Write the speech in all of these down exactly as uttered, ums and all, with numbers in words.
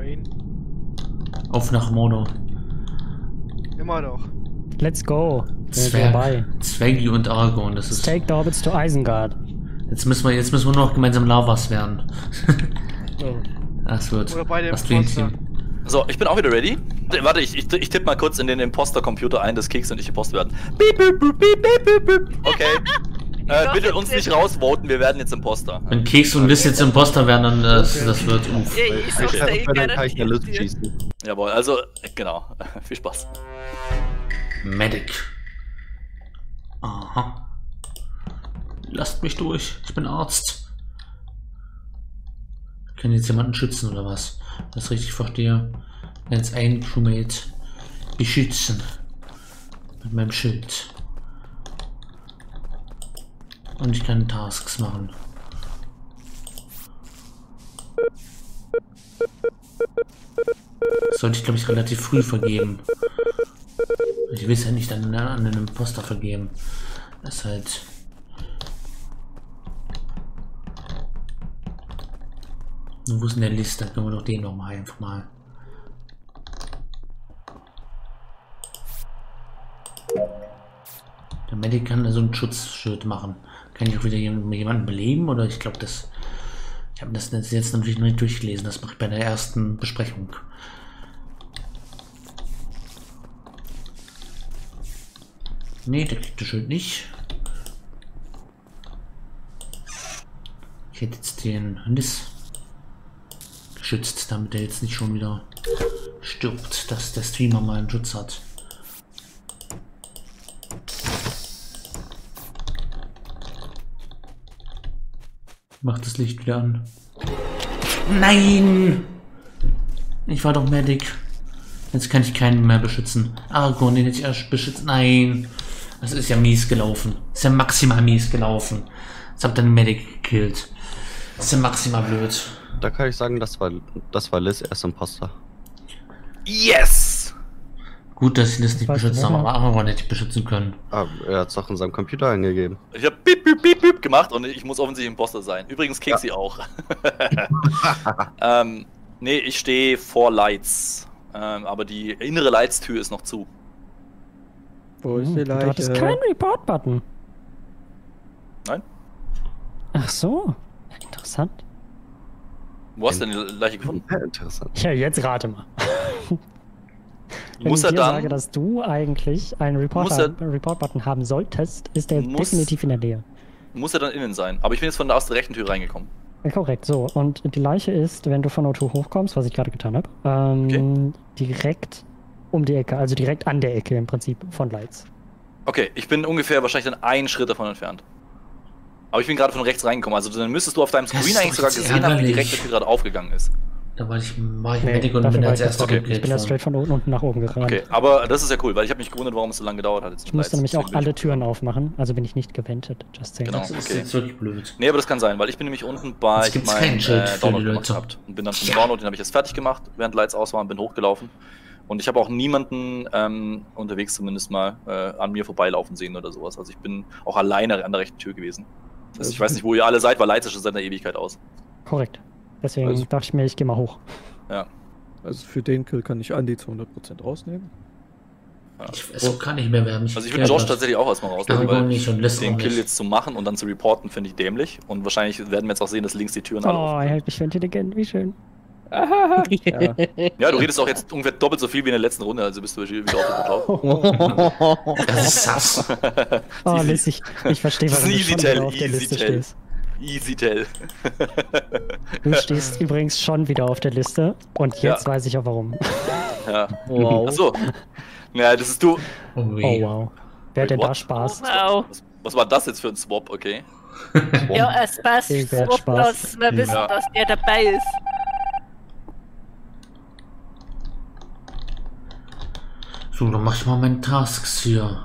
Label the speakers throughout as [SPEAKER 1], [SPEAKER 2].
[SPEAKER 1] Nein.
[SPEAKER 2] Auf nach Mordor.
[SPEAKER 1] Immer noch.
[SPEAKER 3] Let's go.
[SPEAKER 2] Zwer Zwergi und Aragorn, das
[SPEAKER 3] Let's
[SPEAKER 2] ist...
[SPEAKER 3] take the hobbits to Isengard.
[SPEAKER 2] Jetzt müssen wir, jetzt müssen wir nur noch gemeinsam Lavas werden.
[SPEAKER 3] Oh.
[SPEAKER 2] Das wird...
[SPEAKER 1] Oder beide
[SPEAKER 2] Was
[SPEAKER 1] Imposter.
[SPEAKER 4] So, ich bin auch wieder ready. Warte, ich, ich, ich tippe mal kurz in den Imposter-Computer ein, dass Keks und ich Imposter werden. Beep, beep, beep, beep, beep, beep. Okay. Äh, bitte uns nicht rausvoten, wir werden jetzt Imposter.
[SPEAKER 2] Wenn Keks und Liz jetzt Imposter werden, dann das,
[SPEAKER 1] Okay.
[SPEAKER 2] das wird uff.
[SPEAKER 5] Ja, ich sag's dir, ich
[SPEAKER 6] Dann kann ich eine Lust
[SPEAKER 5] garantiere.
[SPEAKER 6] schießen.
[SPEAKER 4] Jawohl, also, genau. Viel Spaß.
[SPEAKER 2] Medic. Aha. Lasst mich durch, ich bin Arzt. Können jetzt jemanden schützen oder was? Das ich richtig verstehe. Jetzt ein Crewmate beschützen. Mit meinem Schild. Und ich kann Tasks machen. Das sollte ich, glaube ich, relativ früh vergeben. Ich will es ja nicht an, an einen Imposter vergeben. Das ist halt... Wo ist denn der Liste? Dann können wir doch den noch mal einfach mal. Der Medic kann also ein Schutzschild machen. Kann ich auch wieder jemanden beleben? Oder ich glaube, das... Ich habe das jetzt natürlich noch nicht durchgelesen. Das mache ich bei der ersten Besprechung. Nee, der kriegt das Schild nicht. Ich hätte jetzt den Nis geschützt, damit er jetzt nicht schon wieder stirbt, dass der Streamer mal einen Schutz hat. Macht das Licht wieder an. Nein! Ich war doch Medic. Jetzt kann ich keinen mehr beschützen. Aragorn, den hätte ich erst beschützt. Nein! Das ist ja mies gelaufen. Das ist ja maximal mies gelaufen. Jetzt habt ihr den Medic gekillt. Das ist ja maximal blöd.
[SPEAKER 6] Da kann ich sagen, das war, das war Liz erst Imposter.
[SPEAKER 4] Yes!
[SPEAKER 2] Gut, dass sie das nicht
[SPEAKER 3] Weißt du
[SPEAKER 2] beschützt haben,
[SPEAKER 3] warum?
[SPEAKER 2] aber Aragorn hätte ich beschützen können.
[SPEAKER 6] Ah, er hat es doch in seinem Computer eingegeben.
[SPEAKER 4] Ich hab Beep, Beep, Beep, Beep gemacht und ich muss offensichtlich Imposter sein. Übrigens Keksi auch. ähm, nee, ich stehe vor Lights. Ähm, aber die innere Lights-Tür ist noch zu.
[SPEAKER 7] Wo ist
[SPEAKER 3] Hm,
[SPEAKER 7] die
[SPEAKER 3] du hattest
[SPEAKER 7] Leiche?
[SPEAKER 3] keinen Report-Button.
[SPEAKER 4] Nein?
[SPEAKER 3] Ach so. Interessant.
[SPEAKER 4] Wo hast du denn die Leiche gefunden?
[SPEAKER 6] Ja, interessant.
[SPEAKER 3] Ja, jetzt rate mal. Wenn
[SPEAKER 4] Muss
[SPEAKER 3] ich
[SPEAKER 4] er
[SPEAKER 3] dir
[SPEAKER 4] dann...
[SPEAKER 3] sage, dass du eigentlich einen
[SPEAKER 4] Muss
[SPEAKER 3] Report-Button Report haben solltest, ist der
[SPEAKER 4] Muss-
[SPEAKER 3] definitiv in der Nähe.
[SPEAKER 4] Muss er dann innen sein. Aber ich bin jetzt von der aus der rechten Tür reingekommen.
[SPEAKER 3] Ja, korrekt, so. Und die Leiche ist, wenn du von O zwei hochkommst, was ich gerade getan habe, ähm, direkt um die Ecke, also direkt an der Ecke im Prinzip von Lights.
[SPEAKER 4] Okay, ich bin ungefähr wahrscheinlich dann einen Schritt davon entfernt. Aber ich bin gerade von rechts reingekommen. Also dann müsstest du auf deinem
[SPEAKER 2] Das
[SPEAKER 4] Screen
[SPEAKER 2] ist
[SPEAKER 4] eigentlich
[SPEAKER 2] doch
[SPEAKER 4] sogar
[SPEAKER 2] jetzt
[SPEAKER 4] gesehen haben, wie die
[SPEAKER 2] ärgerlich.
[SPEAKER 4] rechte Tür gerade aufgegangen ist.
[SPEAKER 2] Da war ich, war ich
[SPEAKER 3] Nee,
[SPEAKER 2] Medic und
[SPEAKER 3] dafür
[SPEAKER 2] bin
[SPEAKER 3] war
[SPEAKER 2] als
[SPEAKER 3] ich
[SPEAKER 2] erster
[SPEAKER 4] okay.
[SPEAKER 3] Ich bin ja
[SPEAKER 2] gekillt
[SPEAKER 3] straight
[SPEAKER 2] worden.
[SPEAKER 3] von unten nach oben gerannt.
[SPEAKER 4] Okay, aber das ist ja cool, weil ich habe mich gewundert, warum es so lange gedauert hat. Jetzt
[SPEAKER 3] Ich musste nämlich auch alle Türen aufmachen, also bin ich nicht gewendet. Just saying.
[SPEAKER 4] Genau.
[SPEAKER 2] Das ist
[SPEAKER 4] Okay.
[SPEAKER 2] jetzt wirklich blöd.
[SPEAKER 4] Nee, aber das kann sein, weil ich bin nämlich unten bei
[SPEAKER 2] Jetzt
[SPEAKER 4] ich
[SPEAKER 2] gibt's
[SPEAKER 4] meinen
[SPEAKER 2] kein Schild
[SPEAKER 4] äh,
[SPEAKER 2] für die
[SPEAKER 4] Download gemacht
[SPEAKER 2] Leute.
[SPEAKER 4] gehabt und bin dann zum
[SPEAKER 2] Ja.
[SPEAKER 4] Download, den habe ich jetzt fertig gemacht, während Lights aus waren, bin hochgelaufen und ich habe auch niemanden ähm, unterwegs zumindest mal äh, an mir vorbeilaufen sehen oder sowas. Also ich bin auch alleine an der rechten Tür gewesen. Das heißt, ich weiß nicht, wo ihr alle seid, weil Lights ist schon seit einer Ewigkeit aus.
[SPEAKER 3] Korrekt. Deswegen
[SPEAKER 7] Also-
[SPEAKER 3] dachte ich mir, ich gehe mal hoch.
[SPEAKER 4] Ja.
[SPEAKER 7] Also für den Kill kann ich Andi zu hundert Prozent rausnehmen.
[SPEAKER 2] Ich weiß auch gar nicht mehr, wer mich
[SPEAKER 4] Also ich würde
[SPEAKER 2] gekillt
[SPEAKER 4] Josh
[SPEAKER 2] hat.
[SPEAKER 4] tatsächlich auch erstmal rausnehmen,
[SPEAKER 2] Aragorn
[SPEAKER 4] weil
[SPEAKER 2] nicht und Liz auch
[SPEAKER 4] den Kill
[SPEAKER 2] nicht.
[SPEAKER 4] jetzt zu machen und dann zu reporten, finde ich dämlich. Und wahrscheinlich werden wir jetzt auch sehen, dass links die Türen alle
[SPEAKER 3] Oh,
[SPEAKER 4] offen
[SPEAKER 3] er
[SPEAKER 4] sind.
[SPEAKER 3] hält mich für intelligent, wie schön.
[SPEAKER 7] Ja.
[SPEAKER 4] Ja, du redest auch jetzt ungefähr doppelt so viel wie in der letzten Runde, also bist du wieder auf der
[SPEAKER 2] Das ist sass.
[SPEAKER 3] Oh,
[SPEAKER 4] Easy.
[SPEAKER 3] Liz, ich, ich verstehe, warum du
[SPEAKER 4] Easy
[SPEAKER 3] schon
[SPEAKER 4] tell,
[SPEAKER 3] wieder auf der
[SPEAKER 4] easy
[SPEAKER 3] Liste
[SPEAKER 4] tell.
[SPEAKER 3] stehst.
[SPEAKER 4] Easy tell.
[SPEAKER 3] Du stehst übrigens schon wieder auf der Liste und jetzt
[SPEAKER 4] Ja.
[SPEAKER 3] weiß ich auch warum.
[SPEAKER 4] Ja.
[SPEAKER 7] Wow.
[SPEAKER 4] Achso. Ja, das ist du.
[SPEAKER 2] Oh,
[SPEAKER 3] Oh
[SPEAKER 2] weh.
[SPEAKER 3] wow. Wer hat
[SPEAKER 4] Wait,
[SPEAKER 3] denn da
[SPEAKER 4] what?
[SPEAKER 3] Spaß?
[SPEAKER 5] Wow.
[SPEAKER 4] Was, was war das jetzt für ein Swap, okay?
[SPEAKER 5] Ja, es passt.
[SPEAKER 3] Irgendwer hat
[SPEAKER 5] So,
[SPEAKER 3] Spaß.
[SPEAKER 5] dass wir wissen,
[SPEAKER 4] Ja.
[SPEAKER 5] dass der dabei ist.
[SPEAKER 2] So, dann mach ich mal meine Tasks hier.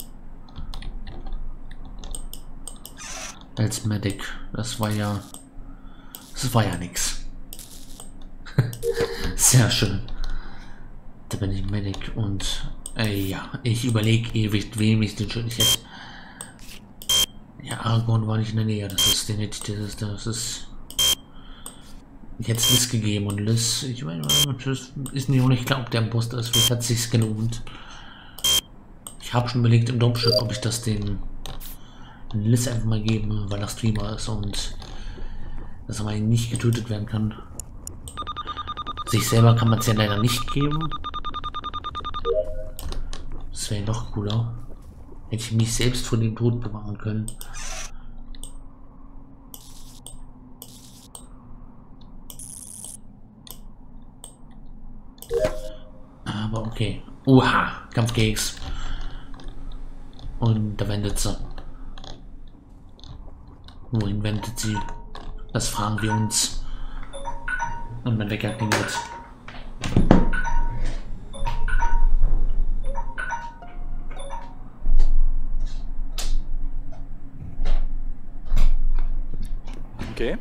[SPEAKER 2] Als Medic. Das war ja... Das war ja nix. Sehr schön. Da bin ich Medic und... Äh, ja, ich überlege ewig, wem ich den Schild... Ich hätte... Ja, Aragorn war nicht in der Nähe. Das ist... Den hätte ich... Das ist... Das ist Ich hätte es Liz gegeben und Liz, ich meine, das ist nicht, und ich glaube, der Imposter ist, vielleicht hat es sich gelohnt. Ich habe schon überlegt im Dropship, ob ich das den Liz einfach mal gebe, weil er Streamer ist und dass er mal nicht getötet werden kann. Sich selber kann man es ja leider nicht geben. Das wäre noch cooler. Hätte ich mich selbst vor dem Tod bewahren können. Aber okay. Oha, Kampfkeks. Und da wendet sie. Wohin wendet sie? Das fragen wir uns. Und mein Wecker klingelt.
[SPEAKER 4] Okay.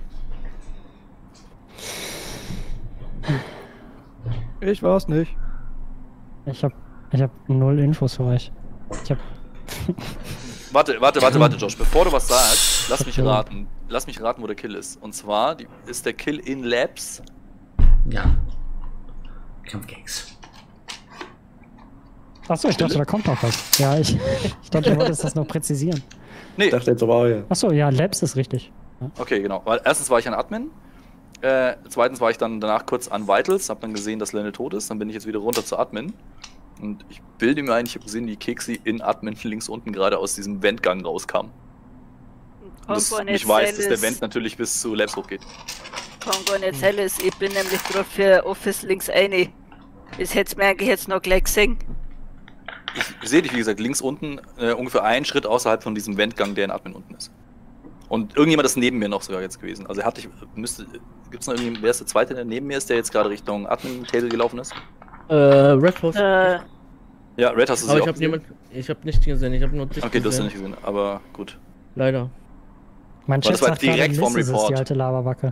[SPEAKER 7] Ich war's nicht.
[SPEAKER 3] Ich hab, ich hab null Infos für euch. Ich hab.
[SPEAKER 4] Warte, warte, warte, warte, Josh. Bevor du was sagst, lass mich raten. Lass mich raten, wo der Kill ist. Und zwar die, ist der Kill in Labs.
[SPEAKER 2] Ja. Kampfkeks.
[SPEAKER 3] Achso, ich dachte, da kommt noch was. Ja, ich, ich dachte, du wolltest das noch präzisieren.
[SPEAKER 4] Nee.
[SPEAKER 8] Ich dachte jetzt aber auch, ja.
[SPEAKER 3] Achso, ja, Labs ist richtig. Ja.
[SPEAKER 4] Okay, genau. Weil erstens war ich an Admin. Äh, zweitens war ich dann danach kurz an Vitals, hab dann gesehen, dass Lenne tot ist. Dann bin ich jetzt wieder runter zu Admin. Und ich bilde mir ein, ich habe gesehen, wie Keksi in Admin links unten gerade aus diesem Ventgang rauskam. Und das ich weiß, dass der Vent natürlich bis zu Labs hochgeht.
[SPEAKER 5] Kann gar nicht sein, ich bin nämlich gerade für Office links eine. Das hätte mir eigentlich jetzt noch gleich gesehen.
[SPEAKER 4] Ich sehe dich, wie gesagt, links unten, äh, ungefähr einen Schritt außerhalb von diesem Ventgang, der in Admin unten ist. Und irgendjemand ist neben mir noch sogar jetzt gewesen. Also er hatte ich, müsste, gibt's noch irgendwie, wer ist der Zweite, der neben mir ist, der jetzt gerade Richtung Admin-Table gelaufen ist?
[SPEAKER 8] Äh, Red House.
[SPEAKER 5] Äh,
[SPEAKER 4] Ja, Red hast du sie
[SPEAKER 8] aber ich
[SPEAKER 4] auch
[SPEAKER 8] habe
[SPEAKER 4] gesehen?
[SPEAKER 8] niemand, ich habe nicht gesehen, ich habe nur dich
[SPEAKER 4] Okay, du hast sie
[SPEAKER 8] gesehen.
[SPEAKER 4] nicht gesehen, aber gut.
[SPEAKER 8] Leider.
[SPEAKER 3] Mein
[SPEAKER 4] Aber das
[SPEAKER 3] Chat
[SPEAKER 4] war
[SPEAKER 3] sagt gerade,
[SPEAKER 4] direkt vom
[SPEAKER 3] Liz ist es,
[SPEAKER 4] Report.
[SPEAKER 3] die alte Lavabacke.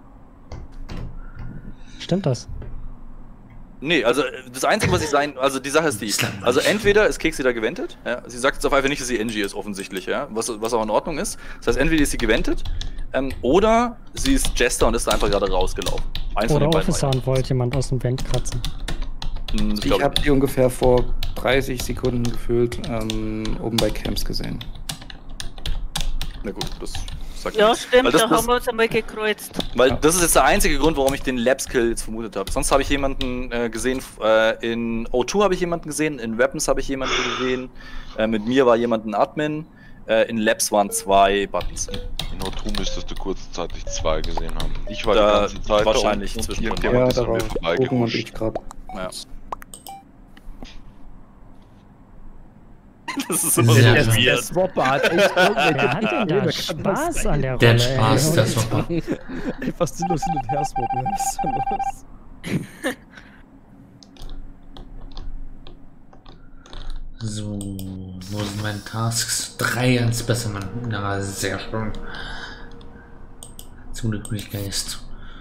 [SPEAKER 3] Stimmt das?
[SPEAKER 4] Nee, also das Einzige, was ich sein, also die Sache ist die, also entweder ist Keksi da gewendet, ja, sie sagt jetzt auf einfach nicht, dass sie Angie ist, offensichtlich, ja, was, was auch in Ordnung ist. Das heißt, entweder ist sie gewendet, ähm, oder sie ist Jester und ist da einfach gerade rausgelaufen. Eins von
[SPEAKER 3] Oder
[SPEAKER 4] den beiden
[SPEAKER 3] Officer
[SPEAKER 4] war
[SPEAKER 3] und wollte jemand aus dem Vent kratzen.
[SPEAKER 4] ja. Hm, das
[SPEAKER 9] Ich
[SPEAKER 4] glaub
[SPEAKER 9] habe die ungefähr vor dreißig Sekunden gefühlt ähm, oben bei Camps gesehen.
[SPEAKER 4] Na gut, das sagt
[SPEAKER 5] ja,
[SPEAKER 4] nichts.
[SPEAKER 5] stimmt,
[SPEAKER 4] Weil das,
[SPEAKER 5] da
[SPEAKER 4] das,
[SPEAKER 5] haben wir uns einmal gekreuzt.
[SPEAKER 4] Weil
[SPEAKER 9] Ja.
[SPEAKER 4] das ist jetzt der einzige Grund, warum ich den Labs-Kill jetzt vermutet habe. Sonst habe ich jemanden äh, gesehen, äh, in O zwei habe ich jemanden gesehen, in Weapons habe ich jemanden gesehen, äh, mit mir war jemand ein Admin, äh, in Labs waren zwei Buttons.
[SPEAKER 10] In O zwei müsstest du kurzzeitig zwei gesehen haben. Ich war
[SPEAKER 4] Da-
[SPEAKER 10] die ganze Zeit
[SPEAKER 4] wahrscheinlich
[SPEAKER 10] da unten und
[SPEAKER 4] zwischendrin.
[SPEAKER 10] irgendjemand
[SPEAKER 9] Ja,
[SPEAKER 10] ist
[SPEAKER 9] da
[SPEAKER 10] an
[SPEAKER 9] war
[SPEAKER 10] mir
[SPEAKER 9] Oben und
[SPEAKER 10] vorbeigehuscht.
[SPEAKER 9] ich gerade.
[SPEAKER 4] Ja. Das ist immer
[SPEAKER 2] Sehr
[SPEAKER 4] so
[SPEAKER 2] schön.
[SPEAKER 8] Der
[SPEAKER 4] weird.
[SPEAKER 8] Swapper hat echt irgendwelche
[SPEAKER 3] Wer hat denn da
[SPEAKER 8] Probleme, kann
[SPEAKER 3] Spaß
[SPEAKER 8] das
[SPEAKER 3] an der
[SPEAKER 2] Der
[SPEAKER 3] Rolle?
[SPEAKER 2] Spaß,
[SPEAKER 3] ey?
[SPEAKER 2] das war.
[SPEAKER 7] Einfach sinnlos hin und her swappen. Was ist da los?
[SPEAKER 2] So, wo sind meine Tasks? Drei ans Specimen. Na, sehr schön. Zum Glück bin ich Geist.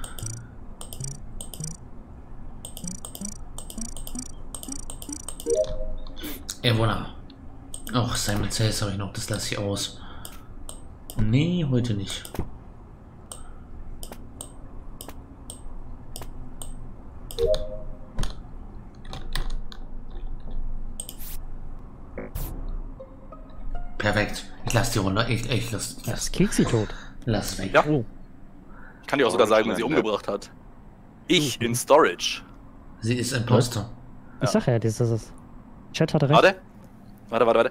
[SPEAKER 2] Ja, voilà. Ach, Simon Says habe ich noch, das lasse ich aus. Nee, heute nicht. Perfekt. Ich lasse die Runde. Ich, ich lass, ich
[SPEAKER 3] Das
[SPEAKER 2] lass,
[SPEAKER 3] ist Keksi tot.
[SPEAKER 2] lass weg.
[SPEAKER 4] Ja.
[SPEAKER 8] Oh.
[SPEAKER 4] Ich kann dir auch sogar sagen, wer sie umgebracht hat. Ich in Storage.
[SPEAKER 2] Sie ist Imposter.
[SPEAKER 3] Ich sag ja, das ist es. Chat hatte recht.
[SPEAKER 4] Warte. Warte, warte, warte.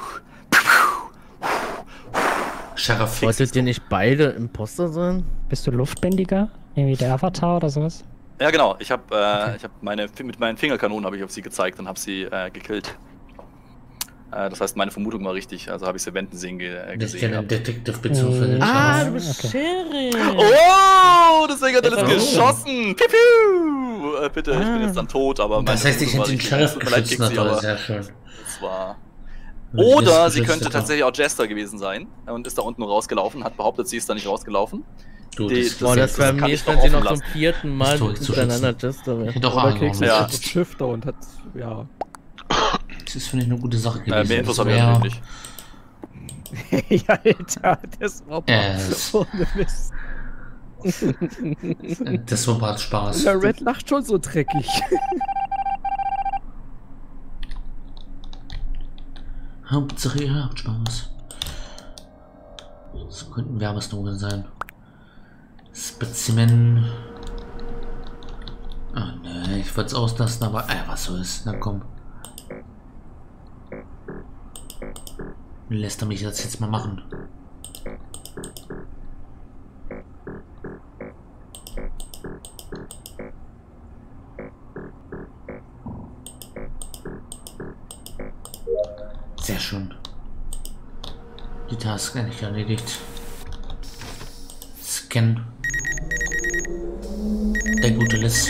[SPEAKER 2] Sheriff.
[SPEAKER 8] Wolltet ihr nicht beide Imposter sein?
[SPEAKER 3] Bist du Luftbändiger? Irgendwie der Avatar oder sowas?
[SPEAKER 4] Ja, genau. Ich habe äh, ich hab meine, mit meinen Fingerkanonen habe ich auf sie gezeigt und habe sie äh, gekillt. Äh, das heißt, meine Vermutung war richtig. Also habe ich sie wenden sehen ge äh,
[SPEAKER 2] Ich
[SPEAKER 4] gesehen.
[SPEAKER 2] kenne
[SPEAKER 4] gehabt.
[SPEAKER 2] den Detective-Bezug für den
[SPEAKER 8] Ah,
[SPEAKER 2] Sheriff.
[SPEAKER 8] du bist
[SPEAKER 3] Okay.
[SPEAKER 8] Sheriff!
[SPEAKER 4] Oh, deswegen hat er das
[SPEAKER 8] Oh.
[SPEAKER 4] geschossen. Piu, piu. Äh, bitte, ich bin jetzt dann tot, aber meine
[SPEAKER 2] Das heißt, ich
[SPEAKER 4] Vermutung
[SPEAKER 2] hätte
[SPEAKER 4] war
[SPEAKER 2] den
[SPEAKER 4] richtig.
[SPEAKER 2] Sheriff
[SPEAKER 4] Tut mir leid,
[SPEAKER 2] geschützt,
[SPEAKER 4] Kixi,
[SPEAKER 2] aber
[SPEAKER 4] aber
[SPEAKER 2] sehr schön.
[SPEAKER 4] das war...
[SPEAKER 2] Wenn ich
[SPEAKER 4] Oder
[SPEAKER 2] das
[SPEAKER 4] sie
[SPEAKER 2] geschützt
[SPEAKER 4] könnte
[SPEAKER 2] hätte.
[SPEAKER 4] tatsächlich auch Jester gewesen sein und ist da unten nur rausgelaufen, hat behauptet, sie ist da nicht rausgelaufen.
[SPEAKER 2] Du,
[SPEAKER 4] Die-
[SPEAKER 2] das,
[SPEAKER 8] Boah,
[SPEAKER 4] das-
[SPEAKER 8] das wäre
[SPEAKER 4] kann
[SPEAKER 8] mies,
[SPEAKER 4] ich
[SPEAKER 8] wenn
[SPEAKER 4] doch
[SPEAKER 8] sie noch
[SPEAKER 4] offen
[SPEAKER 8] zum
[SPEAKER 4] lassen.
[SPEAKER 8] vierten Mal
[SPEAKER 2] Historik zu
[SPEAKER 8] hintereinander
[SPEAKER 2] schützen.
[SPEAKER 8] Jester
[SPEAKER 2] ich
[SPEAKER 8] wäre.
[SPEAKER 2] hätte auch
[SPEAKER 7] Oder
[SPEAKER 2] angenommen.
[SPEAKER 7] Keksi
[SPEAKER 4] Ja.
[SPEAKER 7] ist Shifter und hat, ja.
[SPEAKER 2] Das ist, finde ich, eine gute Sache gewesen.
[SPEAKER 4] Äh, mehr Infos
[SPEAKER 2] Das
[SPEAKER 4] habe ich
[SPEAKER 2] wär-
[SPEAKER 4] natürlich nicht.
[SPEAKER 7] Alter, das war
[SPEAKER 2] Äh,
[SPEAKER 7] ohne Mist.
[SPEAKER 2] Das war bald Spaß.
[SPEAKER 7] Ja, Red lacht schon so dreckig.
[SPEAKER 2] Hauptsache ihr habt Spaß. Das könnten Werbeslogan sein. Spezimen. Ah ne, ich würde es auslassen, aber äh, was so ist. Na komm. Lässt er mich das jetzt mal machen. Sehr schön. Die Task endlich erledigt. Scan. Der gute Liz.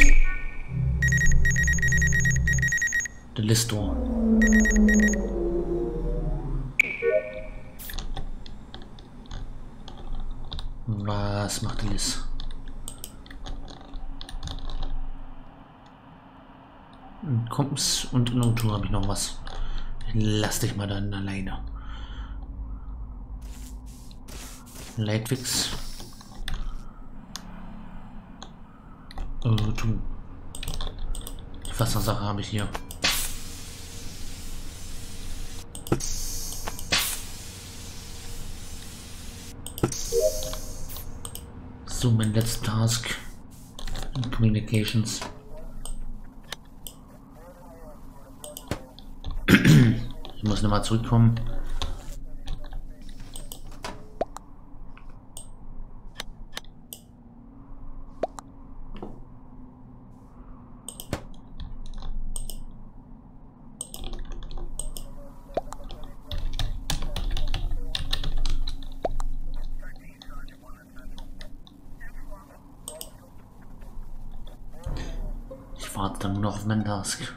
[SPEAKER 2] Der Listo. Was macht die Liz? In Kompass und in Auto habe ich noch was. Lass dich mal dann alleine. Lightfix. Oh, du. Die Wassersache habe ich hier. So, mein letzter Task. Communications. Ich muss nochmal zurückkommen. Ich warte dann nur noch auf meinen Task.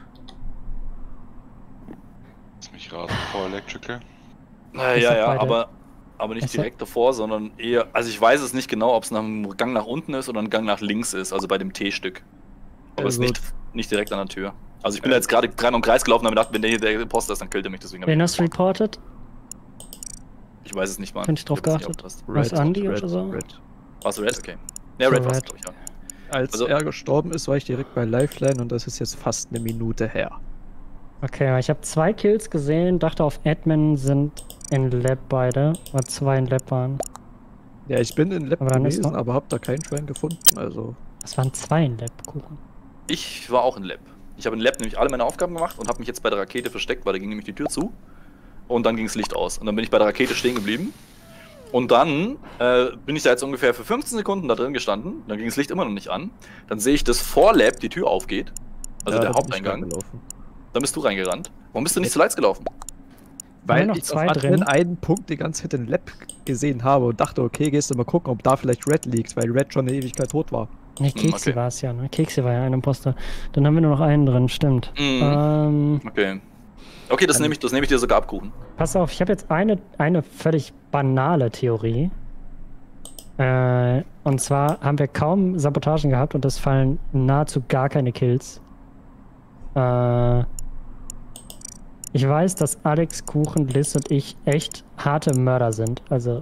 [SPEAKER 10] Ich rate vor Electrical.
[SPEAKER 4] Naja, ja, ja, aber, aber nicht direkt davor, sondern eher. Also ich weiß es nicht genau, ob es nach einem Gang nach unten ist oder ein Gang nach links ist, also bei dem T-Stück. Aber es ist nicht, nicht direkt an der Tür. Also ich bin jetzt gerade dran und Kreis gelaufen und habe gedacht, wenn der hier der Imposter ist, dann killt er mich, deswegen.
[SPEAKER 3] Wen hast du reported?
[SPEAKER 4] Ich weiß es nicht mal.
[SPEAKER 3] Bin ich drauf geachtet? Was, Andy oder so?
[SPEAKER 7] Red.
[SPEAKER 4] Warst du Red? Okay. Ja, Red warst du, ja.
[SPEAKER 7] Als
[SPEAKER 4] Also-
[SPEAKER 7] er gestorben ist, war ich direkt bei Lifeline und das ist jetzt fast eine Minute her.
[SPEAKER 3] Okay, ich habe zwei Kills gesehen, dachte auf Admin sind in Lab beide, oder zwei in Lab waren.
[SPEAKER 7] Ja, ich bin in Lab
[SPEAKER 3] Aber dann ist
[SPEAKER 7] gewesen,
[SPEAKER 3] noch-
[SPEAKER 7] aber hab da keinen Schwein gefunden, also.
[SPEAKER 3] Es waren zwei in Lab, Kuchen.
[SPEAKER 4] Ich war auch in Lab. Ich habe in Lab nämlich alle meine Aufgaben gemacht und habe mich jetzt bei der Rakete versteckt, weil da ging nämlich die Tür zu. Und dann ging das Licht aus. Und dann bin ich bei der Rakete stehen geblieben. Und dann äh, bin ich da jetzt ungefähr für fünfzehn Sekunden da drin gestanden. Dann ging das Licht immer noch nicht an. Dann sehe ich, dass vor Lab die Tür aufgeht. Also
[SPEAKER 7] Ja,
[SPEAKER 4] der
[SPEAKER 7] da bin ich
[SPEAKER 4] Haupteingang.
[SPEAKER 7] reingelaufen.
[SPEAKER 4] Dann bist du reingerannt. Warum bist du nicht zu Lights gelaufen?
[SPEAKER 7] Weil
[SPEAKER 3] noch
[SPEAKER 7] ich
[SPEAKER 3] zwei
[SPEAKER 7] auf
[SPEAKER 3] drin.
[SPEAKER 7] Admin einen Punkt die ganze Zeit in Lab gesehen habe und dachte, okay, gehst du mal gucken, ob da vielleicht Red liegt, weil Red schon eine Ewigkeit tot war.
[SPEAKER 3] Ne, Keksi
[SPEAKER 4] okay.
[SPEAKER 3] war es ja, ne? Keksi war ja ein Imposter. Dann haben wir nur noch einen drin, stimmt.
[SPEAKER 4] Mhm.
[SPEAKER 3] Ähm,
[SPEAKER 4] Okay. Okay, das nehme ich, das nehme ich dir sogar ab, Kuchen.
[SPEAKER 3] pass auf, ich habe jetzt eine, eine völlig banale Theorie. Äh, und zwar haben wir kaum Sabotagen gehabt und es fallen nahezu gar keine Kills. Äh, ich weiß, dass Alex, Kuchen, Liz und ich echt harte Mörder sind. Also.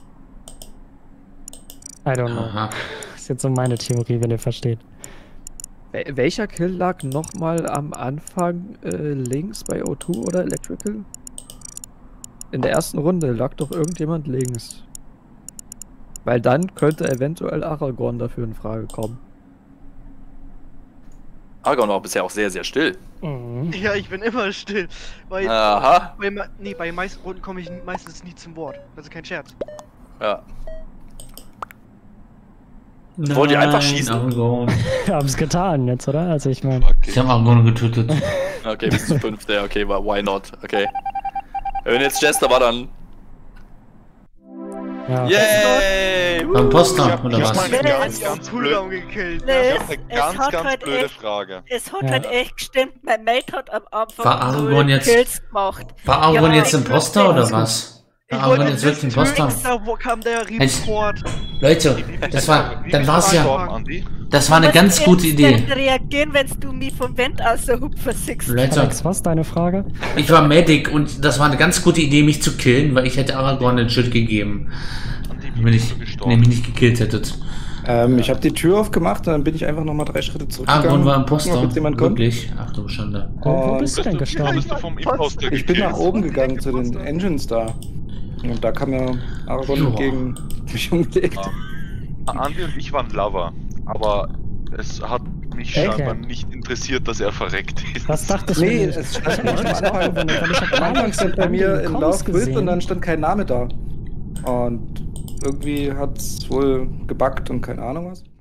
[SPEAKER 3] I don't know.
[SPEAKER 2] Aha.
[SPEAKER 3] Das ist jetzt so meine Theorie, wenn ihr versteht.
[SPEAKER 7] Wel- Welcher Kill lag nochmal am Anfang äh, links bei O zwei oder Electrical? In der ersten Runde lag doch irgendjemand links. Weil dann könnte eventuell Aragorn dafür in Frage kommen.
[SPEAKER 4] Argon war bisher auch sehr, sehr still.
[SPEAKER 3] Mhm.
[SPEAKER 1] Ja, ich bin immer still. Weil,
[SPEAKER 4] Aha.
[SPEAKER 1] Bei, me- nee, bei den meisten Runden komme ich meistens nie zum Wort. Also kein Scherz.
[SPEAKER 4] Ja. Wollt ihr einfach
[SPEAKER 2] Nein,
[SPEAKER 4] schießen?
[SPEAKER 2] Argon.
[SPEAKER 3] Wir haben es getan jetzt, oder? Also ich meine.
[SPEAKER 2] Ich habe Argon getötet.
[SPEAKER 4] Okay, bis zu fünf, der, okay, war why not? Okay. Wenn jetzt Jester war, dann.
[SPEAKER 3] Ja.
[SPEAKER 4] Yay!
[SPEAKER 2] Beim Poster,
[SPEAKER 10] Ich hab-
[SPEAKER 2] oder
[SPEAKER 10] ich hab
[SPEAKER 2] was?
[SPEAKER 10] mal-
[SPEAKER 5] Wenn er
[SPEAKER 10] Ganz,
[SPEAKER 5] jetzt
[SPEAKER 10] ganz
[SPEAKER 1] Auf Cooldown
[SPEAKER 10] blöd.
[SPEAKER 1] gekillt.
[SPEAKER 5] Nee.
[SPEAKER 10] Ich hab eine
[SPEAKER 5] Es
[SPEAKER 10] ganz,
[SPEAKER 5] hat
[SPEAKER 10] ganz
[SPEAKER 5] halt
[SPEAKER 10] blöde
[SPEAKER 5] echt-
[SPEAKER 10] Frage.
[SPEAKER 5] Es hat
[SPEAKER 3] Ja.
[SPEAKER 5] halt echt gestimmt, mein Mate hat am Anfang
[SPEAKER 2] War Aragorn
[SPEAKER 5] null
[SPEAKER 2] jetzt-
[SPEAKER 5] Kills gemacht.
[SPEAKER 2] War Argon
[SPEAKER 5] Ja,
[SPEAKER 2] jetzt
[SPEAKER 5] ich
[SPEAKER 2] Imposter
[SPEAKER 5] würd-
[SPEAKER 2] oder was?
[SPEAKER 1] Ich
[SPEAKER 2] War Argon
[SPEAKER 1] wollte
[SPEAKER 2] jetzt wirklich Imposter?
[SPEAKER 1] Da wo kam der Report.
[SPEAKER 2] Leute, das war, dann war's ja,
[SPEAKER 10] Gestorben, Andi?
[SPEAKER 2] das war eine
[SPEAKER 5] Was
[SPEAKER 2] ganz gute
[SPEAKER 5] willst
[SPEAKER 2] Idee.
[SPEAKER 5] du denn reagieren, wenn du mich vom Vent aus der Hupfer siehst?
[SPEAKER 2] Leute,
[SPEAKER 3] Alex, was ist deine Frage?
[SPEAKER 2] ich war Medic und das war eine ganz gute Idee, mich zu killen, weil ich hätte Aragorn den Shit gegeben.
[SPEAKER 10] Andi,
[SPEAKER 2] Wenn
[SPEAKER 10] wie
[SPEAKER 2] ich
[SPEAKER 10] bist du gestorben?
[SPEAKER 2] nämlich nicht gekillt hättet.
[SPEAKER 9] Ähm, ich habe die Tür aufgemacht und dann bin ich einfach nochmal drei Schritte zurückgegangen.
[SPEAKER 2] Argon war
[SPEAKER 9] gucken,
[SPEAKER 2] Imposter.
[SPEAKER 9] ob jetzt jemand kommt.
[SPEAKER 2] Wirklich? Ach du Schande.
[SPEAKER 3] Wo, wo
[SPEAKER 9] Und
[SPEAKER 3] bist du denn gestorben?
[SPEAKER 10] Bist du vom Imposter
[SPEAKER 9] ich bin nach
[SPEAKER 10] gekillt?
[SPEAKER 9] oben gegangen zu den Engines da. Und da kam mir Argon
[SPEAKER 2] Joa.
[SPEAKER 9] entgegen, mich umgelegt.
[SPEAKER 10] Andi und ich waren Lover, aber es hat mich
[SPEAKER 3] Okay.
[SPEAKER 10] scheinbar nicht interessiert, dass er verreckt ist.
[SPEAKER 3] Das dachte ich
[SPEAKER 9] Nee,
[SPEAKER 3] mir nicht.
[SPEAKER 9] es
[SPEAKER 3] Ich hab mich
[SPEAKER 9] stand
[SPEAKER 3] nämlich auch gewundert, weil ich hab
[SPEAKER 9] Am Anfang
[SPEAKER 3] Alex
[SPEAKER 9] stand bei
[SPEAKER 3] und
[SPEAKER 9] mir
[SPEAKER 3] Andy
[SPEAKER 9] in
[SPEAKER 3] Comms
[SPEAKER 9] Love With
[SPEAKER 3] gesehen.
[SPEAKER 9] und dann stand kein Name da. Und irgendwie hat's wohl gebuggt und keine Ahnung was.